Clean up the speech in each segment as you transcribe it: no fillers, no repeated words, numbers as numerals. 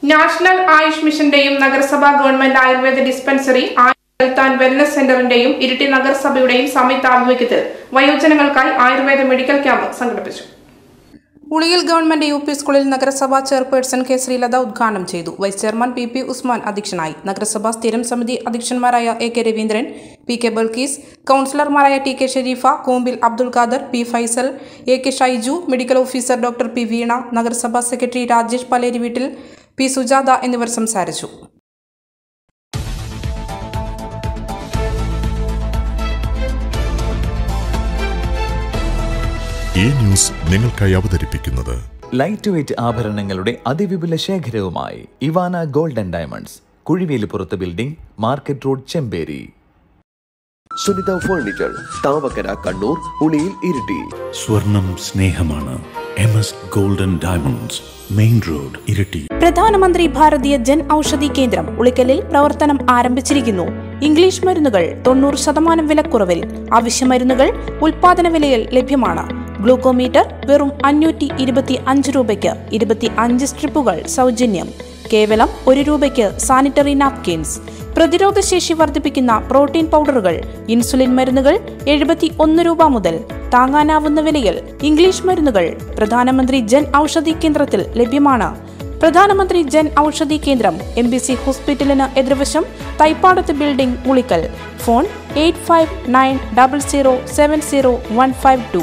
National AYUSH മിഷന്റെയും നഗരസഭാ government Ayurveda dispensary health and wellness സെന്ററിന്റെയും ഇരിട്ടി നഗരസഭയുടെയും സംയുക്ത ആഭിമുഖ്യത്തിൽ വയോജനങ്ങൾക്കായി ആയുർവേദ മെഡിക്കൽ ക്യാമ്പ് സംഘടിപ്പിച്ചു. ഉളിയിൽ ഗവൺമെന്റ് യു പി സ്കൂളിൽ നഗരസഭാ ചെയർപേഴ്സൺ കെ ശ്രീലത ഉദ്ഘാടനം ചെയ്തു. വൈസ് ചെയർമാൻ പി ഉസ്മാൻ അധ്യക്ഷനായി. നഗരസഭാ സ്ഥിരം സമിതി അധ്യക്ഷന്മാരായ A K Raveendran, P K Balkees, കൌൺസിലർമാരായ T K Shareefa, Koombil Abdul Khader, P Faisal, A K Shaiju, medical officer doctor P Veena, നഗരസഭാ സെക്രട്ടറി രാജേഷ് പലേരി വീട്ടിൽ, പി സുജാത എന്നിവർ സംസാരിച്ചു. ഈ ന്യൂസ് നിങ്ങൾക്കായി അവതരിപ്പിക്കുന്നത് ലൈറ്റ് വെയ്റ്റ് ആഭരണങ്ങളുടെ അതിവിപുല ശേഖരവുമായി Ivana gold and diamonds, Kuzhivelippurath building, market road, Chemperi. Sunitha furniture, Thavakkara, Kannur, Uliyil, Iritty. സ്വർണം സ്നേഹമാണ്. MS gold and diamonds, main road, Iritty. Pradhan Mantri Bharatiya Jan Aushadhi കേന്ദ്രം ഉളിക്കലിൽ പ്രവർത്തനം ആരംഭിച്ചിരിക്കുന്നു. ഇംഗ്ലീഷ് മരുന്നുകൾ 90% വിലക്കുറവിൽ. ആവശ്യ മരുന്നുകൾ ഉൽപാദന വിലയിൽ ലഭ്യമാണ്. ഗ്ലൂക്കോമീറ്റർ വെറും 525 രൂപയ്ക്ക് 25 സ്ട്രിപ്പുകൾ സൗജന്യം. കേവലം 1 രൂപയ്ക്ക് സാനിറ്ററി നാപ്കിൻസ്. പ്രതിരോധശേഷി വർദ്ധിപ്പിക്കുന്ന പ്രോട്ടീൻ പൗഡറുകൾ, ഇൻസുലിൻ മരുന്നുകൾ 71 രൂപ മുതൽ. താങ്ങാനാവുന്ന വിലയിൽ ഇംഗ്ലീഷ് മരുന്നുകൾ പ്രധാനമന്ത്രി ജൻ ഔഷധി കേന്ദ്രത്തിൽ ലഭ്യമാണ്. പ്രധാനമന്ത്രി ജൻ ഔഷധി കേന്ദ്രം MBC ഹോസ്പിറ്റലിന് എതിർവശം, തൈപ്പാടത്ത് ബിൽഡിംഗ്, ഉളിക്കൽ. ഫോൺ 8590070152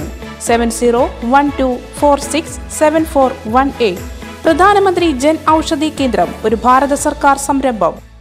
7012467418. പ്രധാനമന്ത്രി ജൻ ഔഷധി കേന്ദ്രം ഒരു ഭാരത സർക്കാർ സംരംഭം.